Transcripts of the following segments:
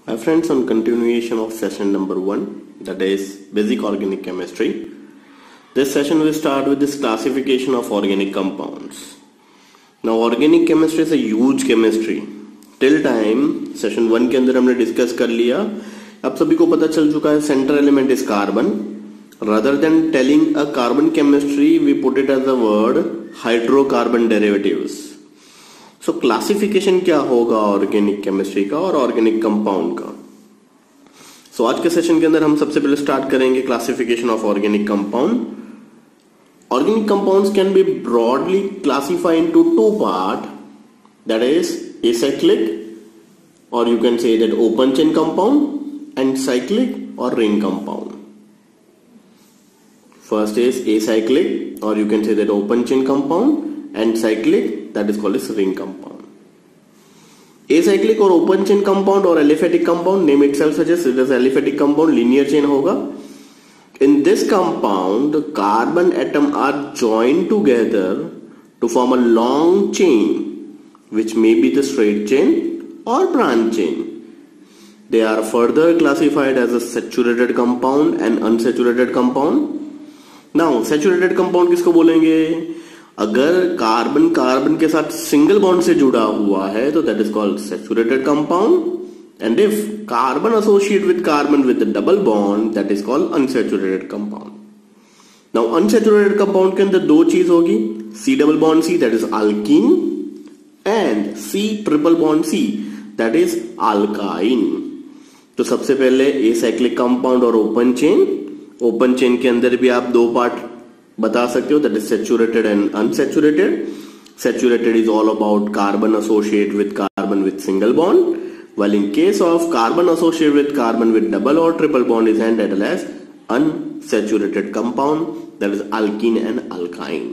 My friends, on continuation of session number 1, that is basic organic chemistry. This session will start with this classification of organic compounds. Now organic chemistry is a huge chemistry. Till time session 1 के अंदर हमने discuss कर लिया. अब सभी को पता चल चुका है centre element is carbon. Rather than telling a carbon chemistry, we put it as a word hydrocarbon derivatives. So classification क्या होगा ऑर्गेनिक केमिस्ट्री का और ऑर्गेनिक कंपाउंड का. सो आज के सेशन के अंदर हम सबसे पहले स्टार्ट करेंगे classification of organic compound. Organic compounds can be broadly classified into two part, that is acyclic और you can say that open chain compound and cyclic और ring compound. First is acyclic or you can say that open chain compound and cyclic, that is called as ring compound. Acyclic or open chain compound or aliphatic compound, name itself suggests it is aliphatic compound, linear chain होगा. In this compound, the carbon atom are joined together to form a long chain, which may be the straight chain or branch chain. They are further classified as a saturated compound and unsaturated compound. Now saturated compound किसको बोलेंगे? अगर carbon carbon के साथ single bond से जुड़ा हुआ है तो that is called saturated compound. And if carbon associate with carbon with double bond that is called unsaturated compound. Now unsaturated compound के अंदर दो चीज होगी, C double bond C that is alkene and C triple bond C that is alkyne. तो सबसे पहले acyclic compound और open chain. Open chain के अंदर भी आप दो पार्ट बता सकते हो, that is saturated and unsaturated. Saturated is all about carbon associate with carbon with single bond, while in case of carbon associated with carbon with double or triple bond is handled as unsaturated compound, that is alkene and alkyne.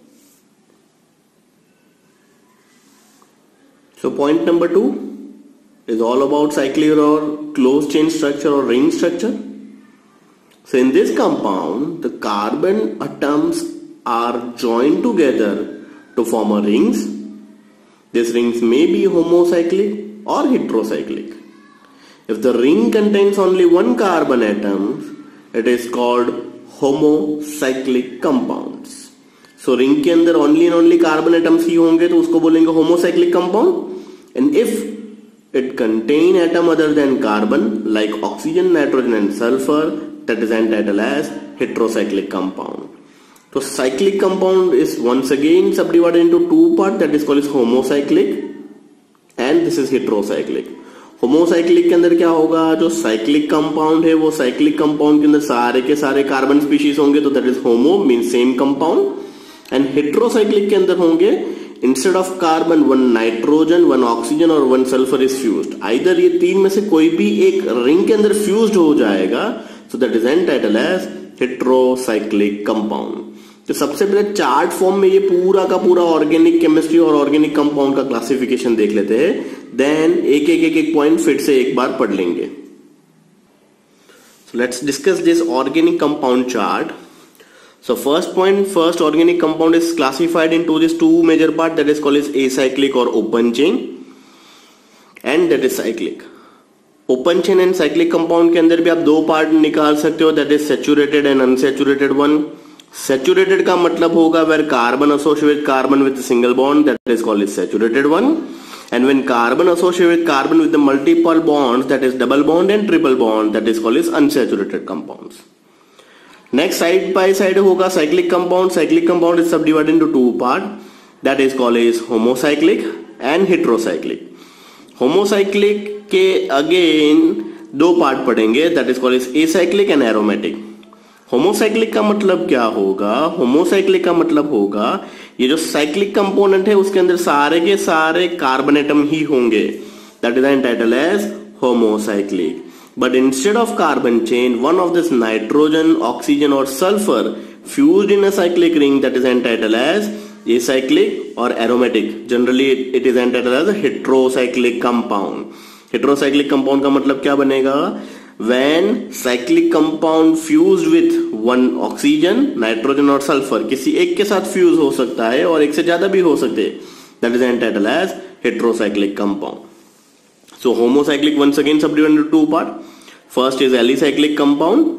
So point number 2 is all about cyclic or closed chain structure or ring structure. So in this compound, the carbon atoms are joined together to form a rings. These rings may be homocyclic or heterocyclic. If the ring contains only one carbon atom, it is called homocyclic compounds. So ring के अंदर only and only carbon atoms ही होंगे तो उसको बोलेंगे homocyclic compound. And if it contain atom other than carbon like oxygen, nitrogen and sulfur, that is entitled as heterocyclic compound. So cyclic compound is once again subdivided into two parts, that is called as homocyclic and this is heterocyclic. homocyclic के अंदर क्या होगा? जो cyclic compound है वो cyclic compound के अंदर सारे के सारे कार्बन स्पीशीज होंगे तो that is homo means same compound. and heterocyclic के अंदर होंगे instead of carbon one nitrogen, one oxygen और one sulfur is fused. either ये तीन में से कोई भी एक रिंग के अंदर फ्यूज्ड हो जाएगा, so that is entitled as heterocyclic compound. तो सबसे पहले चार्ट फॉर्म में ये पूरा का पूरा ऑर्गेनिक केमिस्ट्री और ऑर्गेनिक कंपाउंड का क्लासिफिकेशन देख लेते हैं, देन एक पॉइंट फिर से एक बार पढ़ लेंगे. So let's discuss this organic compound chart. So first point, first organic compound is classified into these two major part, that is called as acyclic or open chain and that is cyclic. Open chain and cyclic compound के अंदर भी आप दो part निकाल सकते हो, that is saturated and unsaturated one. Saturated का मतलब होगा where carbon associated with carbon with single bond, that is called saturated one. And when carbon associated with carbon with multiple bonds, that is double bond and triple bond, that is called unsaturated compounds. Next side by side होगा cyclic compound. Cyclic compound is subdivided into two part, that is called homocyclic and heterocyclic. Homocyclic के again दो part पढ़ेंगे, that is called acyclic and aromatic. Homocyclic का मतलब क्या होगा? Homocyclic का मतलब होगा ये जो साइक्लिक कंपोनेंट है उसके अंदर सारे के सारे कार्बन एटम ही होंगे, that is entitled as homocyclic. But instead of carbon chain one of this nitrogen, oxygen और sulphur fused in a cyclic ring, that is entitled as acyclic or aromatic. Generally it is entitled as a heterocyclic compound. Heterocyclic compound का मतलब क्या बनेगा? When cyclic compound fused with one oxygen, nitrogen और sulfur, किसी एक के साथ fuse हो सकता है और एक से ज्यादा भी हो सकते हैं, that is entitled as heterocyclic compound. So homocyclic once again subdivided into two part. First is alicyclic compound,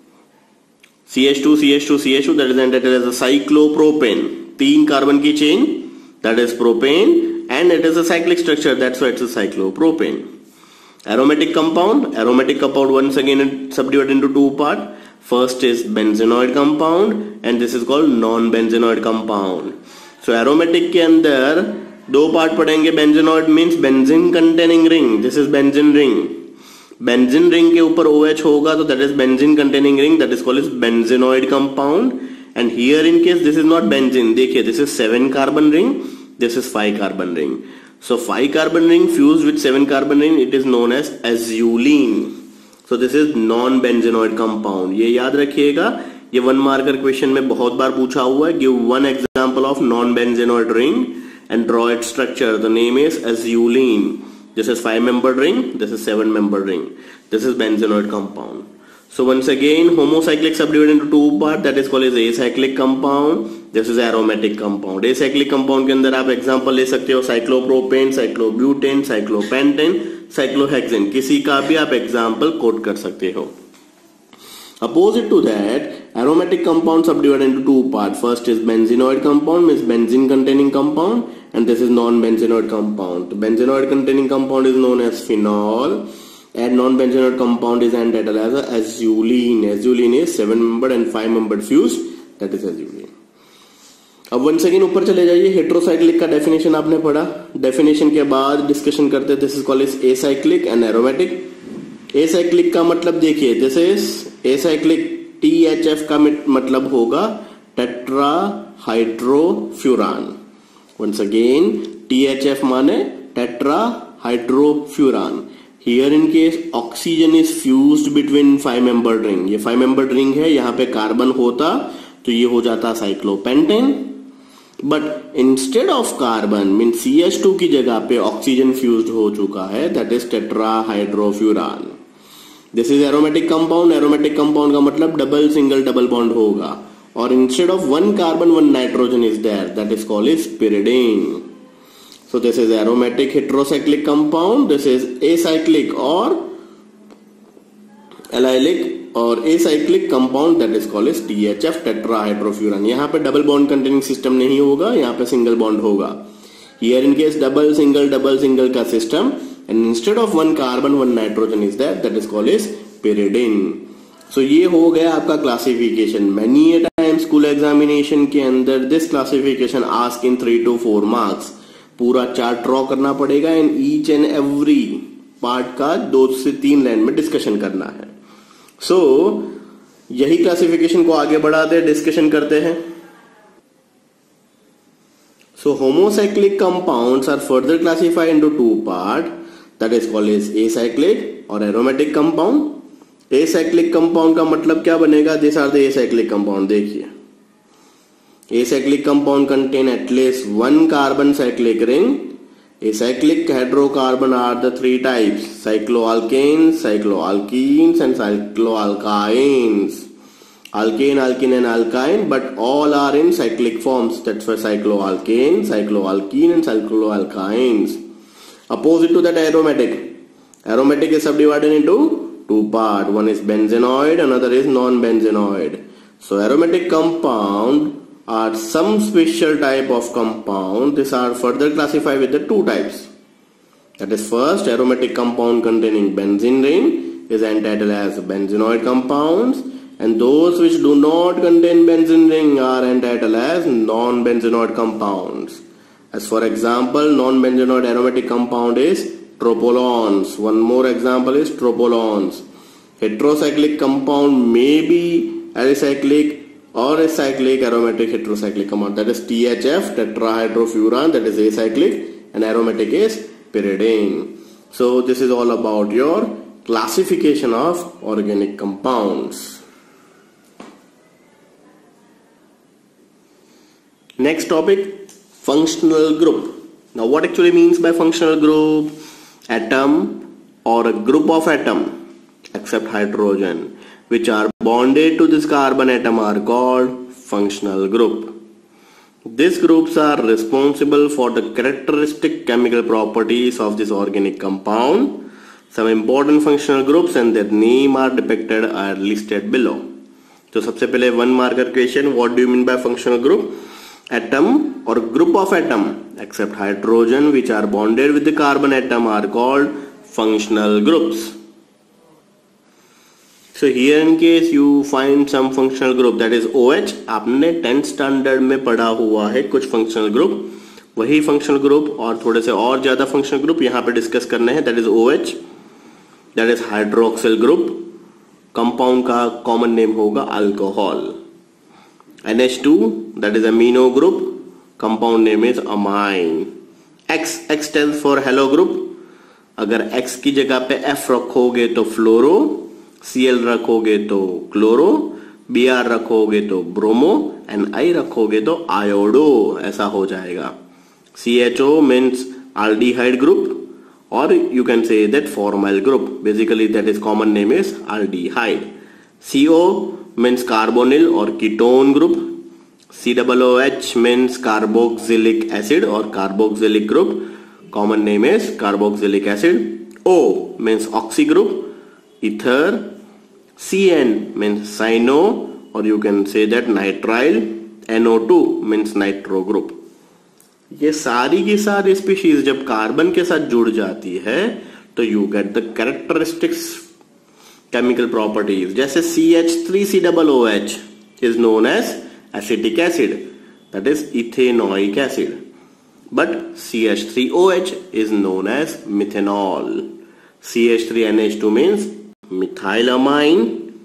CH2 CH2 CH2, that is entitled as a cyclopropane. 3 carbon की chain, that is propane, and it is a cyclic structure, that's why it's a cyclopropane. Aromatic compound once again subdivided into two part. First is benzenoid compound and this is called non-benzenoid compound. So aromatic के अंदर दो part पढ़ेंगे. benzenoid means benzene containing ring, this is benzene ring. Benzene ring के ऊपर OH होगा तो that is benzene containing ring, that is called benzenoid compound. And here in case this is not benzene, देखिए this is 7 carbon ring, this is 5 carbon ring. So 5 carbon ring fused with 7 carbon ring, it is known as azulene. So this is non benzenoid compound. ये याद रखिएगा, ये 1 marker question में बहुत बार पूछा हुआ है. Give one example of non benzenoid ring and draw its structure. The name is azulene. This is 5-membered ring, this is 7-membered ring. This is benzenoid compound. So once again homocyclic subdivided into two part, that is called as acyclic compound. This is aromatic compound. acyclic compound के अंदर आप example ले सकते हो cyclopropane, cyclobutane, cyclopentane, cyclohexane, किसी का भी आप example quote कर सकते हो. Opposite to that, aromatic compound subdivided into two parts. First is benzenoid compound, means benzene containing compound, and this is non-benzenoid compound. Benzenoid containing compound is known as phenol, and non-benzenoid compound is entitled as a azulene. Azulene is 7-membered and 5-membered fused, that is azulene. अब once again ऊपर चले जाइए. Heterocyclic का definition आपने पढ़ा. Definition के बाद discussion करते हैं. This is called as acyclic and aromatic. Acyclic का मतलब देखिए, दिस इज एसाइक्लिक. THF का मतलब होगा tetrahydrofuran. Once again THF माने tetrahydrofuran. Here in case oxygen is fused between 5-membered ring. ये 5-membered रिंग है, यहां पे कार्बन होता तो ये हो जाता cyclopentane. But instead of carbon mean CH2 की जगह पे ऑक्सीजन फ्यूज्ड हो चुका है, that is tetrahydrofuran. This is aromatic compound. Aromatic compound का मतलब डबल सिंगल डबल बॉन्ड होगा, और instead of 1 carbon 1 nitrogen is there, that is called is pyridine. So this is aromatic heterocyclic compound. This is acyclic or allylic or acyclic compound, that is called as THF, tetrahydrofuran. यहाँ पे double bond containing system नहीं होगा, यहाँ पे single bond होगा. Here in case double single का system, and instead of 1 carbon 1 nitrogen is there, that is called as pyridine. So ये हो गया आपका classification. Many a time school examination के अंदर this classification ask in 3 to 4 marks. पूरा chart draw करना पड़ेगा and each and every part का 2 से 3 लाइन में डिस्कशन करना है. सो यही क्लासिफिकेशन को आगे बढ़ाते हैं, डिस्कशन करते हैं. So homocyclic compounds are further classified into 2 part, that is called as acyclic और एरोमेटिक कंपाउंड. एसाइक्लिक कंपाउंड का मतलब क्या बनेगा? This are the acyclic compound. देखिए, acyclic compound contain at least 1 carbon cyclic ring. Acyclic hydrocarbon are the 3 types: cycloalkanes, cycloalkenes and cycloalkynes. Alkane, alkene and alkyne, but all are in cyclic forms. That's why cycloalkane, cycloalkene and cycloalkynes. Opposite to that, aromatic. Aromatic is subdivided into 2 parts. One is benzenoid, another is non-benzenoid. So aromatic compound are some special type of compound. These are further classified with the 2 types. That is, first, aromatic compound containing benzene ring is entitled as benzenoid compounds, and those which do not contain benzene ring are entitled as non-benzenoid compounds. As for example, non-benzenoid aromatic compound is tropolones. One more example is tropolones. Heterocyclic compound may be alicyclic or acyclic aromatic heterocyclic compound, that is THF, tetrahydrofuran, that is acyclic, and aromatic is pyridine. So this is all about your classification of organic compounds. Next topic, functional group. Now what actually means by functional group? Atom or a group of atom except hydrogen which are bonded to this carbon atom are called functional group. These groups are responsible for the characteristic chemical properties of this organic compound. Some important functional groups and their name are depicted are listed below. तो सबसे पहले 1 marker question, what do you mean by functional group? Atom or group of atom except hydrogen which are bonded with the carbon atom are called functional groups. So here in case you find some functional group that is OH, आपने 10th standard में पढ़ा हुआ है कुछ functional group, वही functional group और थोड़े से और ज्यादा functional group यहाँ पे discuss करने हैं. That is OH, that is hydroxyl group, compound का common name होगा alcohol. NH2, that is amino group, compound name is amine. X stands for halo group. अगर X की जगह पे F रखोगे तो फ्लोरो, Cl रखोगे तो क्लोरो, Br रखोगे तो ब्रोमो एंड I रखोगे तो आयोडो, ऐसा हो जाएगा. CHO means aldehyde group or you can say that formyl group. Basically that is common name is aldehyde. CO means carbonyl or ketone group. COOH means carboxylic acid or carboxylic group. Common name is carboxylic acid. O means oxy group. Ether. CN means cyano or you can say that nitrile. NO2 means nitro group. ये सारी की सारी species जब carbon के साथ जुड़ जाती है तो you get the characteristics chemical properties. जैसे CH3COOH is known as acetic acid, that is ethanoic acid, but CH3OH is known as methanol. CH3NH2 means methylamine.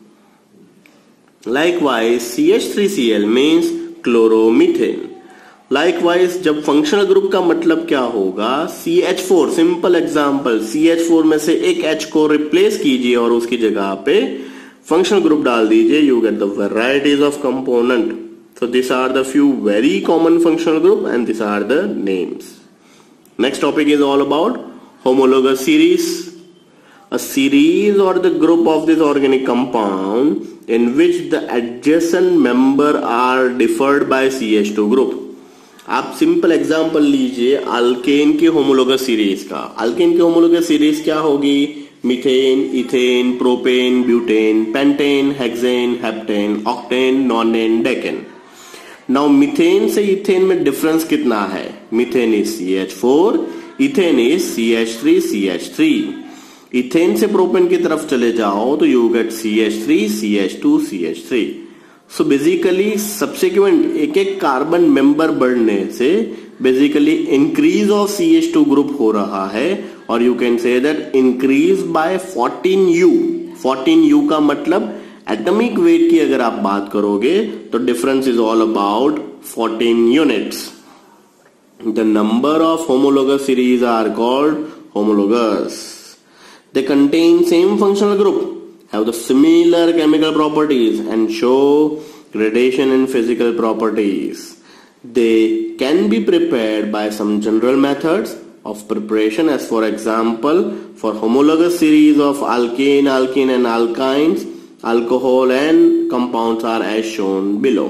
Likewise CH3Cl means chloromethane. Likewise जब functional group का मतलब क्या होगा, CH4, simple example, CH4 में से एक H को replace कीजिए और उसकी जगह पे फंक्शनल ग्रुप डाल दीजिए, you get the varieties of component. So these are the few very common functional group and these are the names. Next topic is all about homologous series. A series or the group of this organic compound in which the adjacent member are differed by CH2 group. आप simple example लीजिए alkane की homologous series का. Alkane की homologous series क्या होगी, methane, ethane, propane, butane, pentane, hexane, heptane, octane, nonane, decane. Now methane से ethane में difference कितना है, methane is CH4, ethane is CH3CH3. Ethane से प्रोपेन की तरफ चले जाओ तो you get CH3 CH2 CH3. So basically subsequent एक एक कार्बन मेंबर बढ़ने से basically increase of CH2 group हो रहा है और you can say that increase by 14U. 14U का मतलब एटॉमिक वेट की अगर आप बात करोगे तो difference is all about 14 units. The number of homologous series are called homologous. They contain same functional group, have the similar chemical properties and show gradation in physical properties. They can be prepared by some general methods of preparation, as for example for homologous series of alkane, alkene and alkynes, alcohol and compounds are as shown below.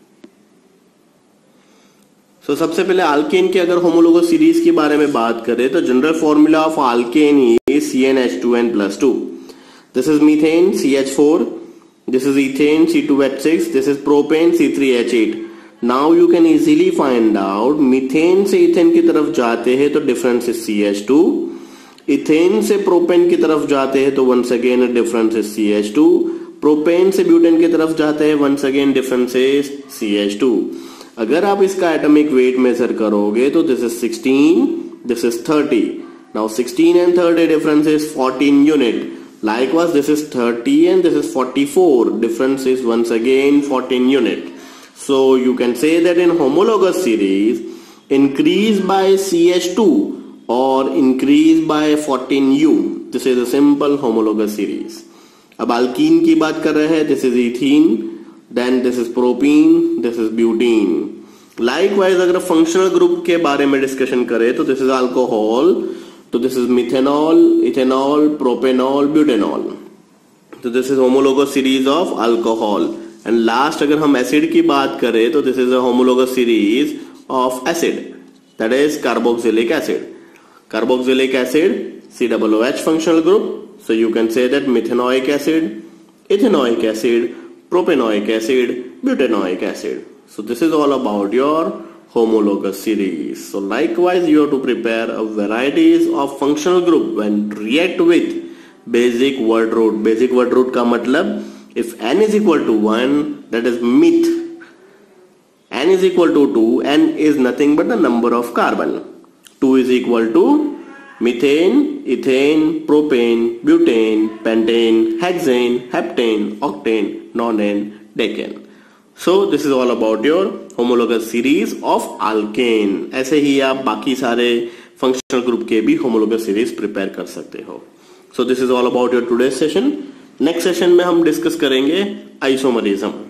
So सबसे पहले alkane के अगर homologous series के बारे में बात करें तो general formula of alkane is CnH2n+2. This is methane CH4, this is ethane C2H6, this is propane C3H8. Now you can easily find out methane से ethane की तरफ जाते हैं तो difference is CH2, ethane से propane की तरफ जाते हैं तो once again difference is CH2, propane से butane की तरफ जाते हैं once again difference is CH2. अगर आप इसका atomic weight measure करोगे तो this is 16, this is 30. Now 16 and 30 difference is 14 unit. Likewise, this is 30 and this is 44. Difference is once again 14 unit. So you can say that in homologous series, increase by CH2 or increase by 14U. This is a simple homologous series. अब alkene की बात कर रहे हैं. This is ethene, then this is propene, this is butene. Likewise, अगर functional group के बारे में discussion करें तो this is alcohol. So this is methanol, ethanol, propanol, butanol. So this is homologous series of alcohol. And last अगर हम acid की बात करें तो this is a homologous series of acid, that is carboxylic acid. Carboxylic acid, COOH functional group. So you can say that methanoic acid, ethanoic acid, propanoic acid, butanoic acid. So this is all about your homologous series. So likewise you have to prepare a varieties of functional group when react with basic word root. Basic word root का मतलब if n is equal to 1, that is meth. N is equal to 2, n is nothing but the number of carbon. 2 is equal to methane, ethane, propane, butane, pentane, hexane, heptane, octane, nonane, decane. So this is all about your homologous series of alkane. ऐसे ही आप बाकी सारे functional group के भी homologous series prepare कर सकते हो. So this is all about your today's session. Next session में हम discuss करेंगे isomerism.